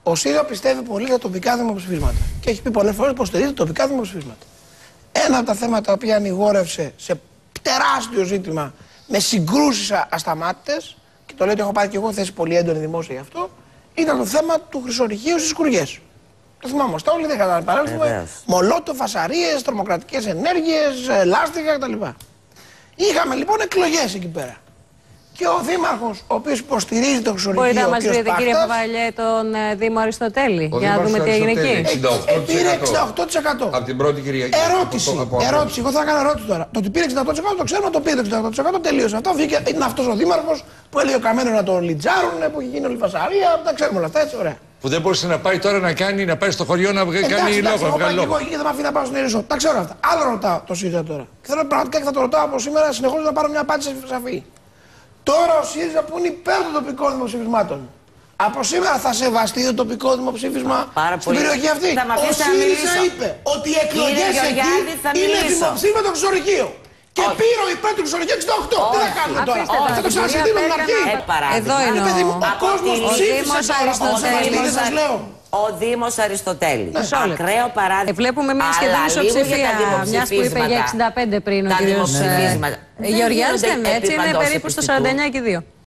Ο ΣΥΡΙΖΑ πιστεύει πολύ για τοπικά δημοψηφίσματα. Και έχει πει πολλές φορές πως στηρίζει τοπικά δημοψηφίσματα. Ένα από τα θέματα τα οποία ανηγόρευσε σε τεράστιο ζήτημα με συγκρούσεις ασταμάτητες, και το λέω ότι έχω πάρει και εγώ θέση πολύ έντονη δημόσια γι' αυτό, ήταν το θέμα του χρυσορυχείου στις Σκουριές. Το θυμάμαστε όλοι, δεν θα επανέλθουμε. Μολότο, φασαρίες, τρομοκρατικές ενέργειες, λάστιχα κτλ. Είχαμε λοιπόν εκλογές εκεί πέρα. Και ο δήμαρχος, ο οποίος υποστηρίζει το χρυσορυχείο. Μπορείτε να μας πείτε, κύριε Φαβαλιέ, τον Δήμο Αριστοτέλη, για να δούμε τι έγινε εκεί. Πήρε 68%. Από την πρώτη Κυριακή. Ερώτηση. Εγώ θα έκανα ερώτηση τώρα. Το ότι πήρε 68% το ξέρουμε, το πήρε 68%, τελείωσε. Αυτό βγήκε. Είναι αυτός ο δήμαρχος που έλεγε ο Καμένο να τον λιτζάρουν, που είχε γίνει όλη φασαρία. Τα ξέρουμε όλα αυτά, έτσι, ωραία. Που δεν μπορούσε να πάει τώρα να πάει στο χωριό να κάνει λόγο. Εγώ δεν με αφήνει να πάω στην Ερυσό. Τα ξέρω αυτά. Άλλο ρωτάω το ΣΥΡΙΖΑ τώρα. Και θέλω πραγματικά και θα το ρωτάω από σήμερα συνεχώς να πάρω μια απάντηση σαφή. Τώρα ο ΣΥΡΙΖΑ που είναι υπέρ των τοπικών δημοψηφισμάτων, από σήμερα θα σεβαστεί το τοπικό δημοψήφισμα στην περιοχή αυτή. Ο ΣΥΡΙΖΑ είπε ότι οι εκλογές εκεί είναι δημοψήφισμα το χρυσορυχείο. Και πήρε ο υπέρ του χρυσορυχείου 68. Τι θα κάνουμε τώρα. Θα το ξανασυντήσουμε την αρχή. Εδώ είναι ο κόσμος που ψήφισε τώρα. Ο Δήμος Αριστοτέλη. Ακραίο παράδειγμα. Βλέπουμε μια σχεδόν ισοψηφία. Μιας που είπε για 65 πριν ο κύριος Γεωργιάδης, έτσι είναι περίπου στο 49 και 2.